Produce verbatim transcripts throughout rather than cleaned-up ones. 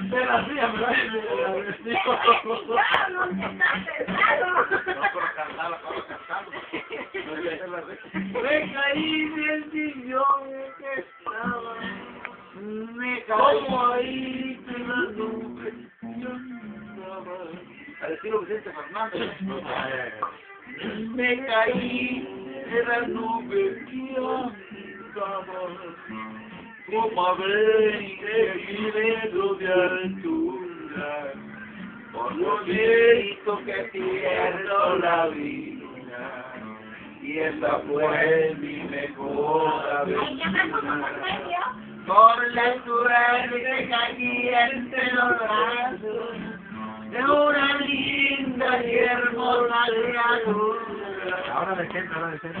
Se la hacía, pero ahí me la vestía. ¡Diablo, que está pesado! No, pero cantaba, estaba cantando. Me caí del sillón en que estaba. Me caí como ahí en la nube. Yo estaba. Al estilo Vicente Fernández. Me caí de la nube que andaba. Como a veinte kilómetros de altura. Por lo visto que pierdo la vida. Y esa fue mi mejor aventura. Por la suerte caí entre los brazos de una linda y hermosa criatura. Ahora de qué, ahora de qué.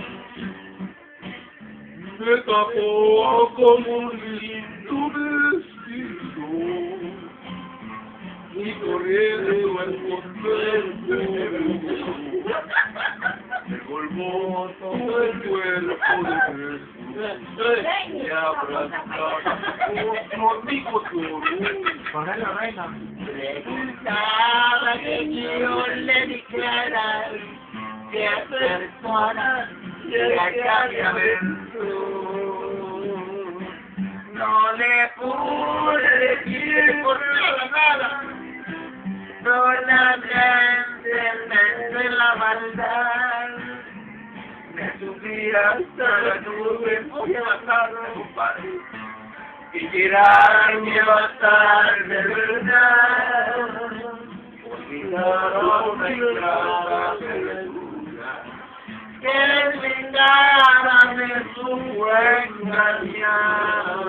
Me tapó como un lindo vestido y corriendo el cuerpo me colmó todo el cuerpo de besos y abrazaba conmigo todo. Cornelio Reina. Preguntaba que yo le dijera que persona que acá me aventó. No le pude decir por nada, nada. Solamente pensé en la maldad. Me subí hasta la nube, voy a matarme, compadre. Y tirarme a matar de verdad. Olvidaron la entrada perdura. Que mi cara me supo engañar.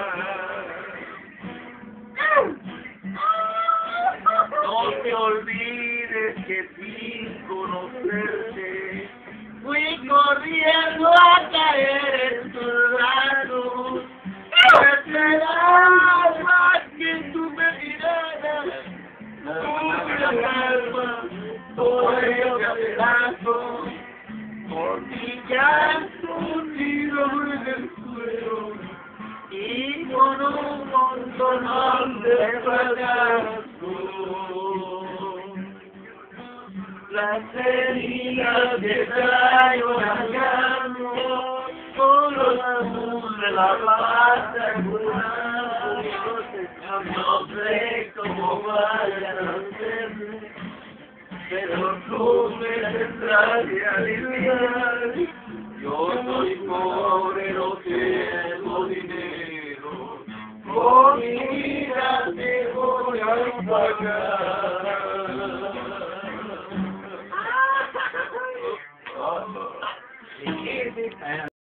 No te olvides que sin conocerte fui corriendo a caer en tus brazos. Pues será más que tú me miraras. Tuve calma, todo ello de pedazos. Por mi llanto tiro en el suelo y con un montón de fracasos las heridas que traigo cargando solo la de la pata curada. No sé cómo vayan a hacerme, pero tú me tendrás que aliviar. Yo soy pobre, no tengo dinero, con mi vida te voy a pagar.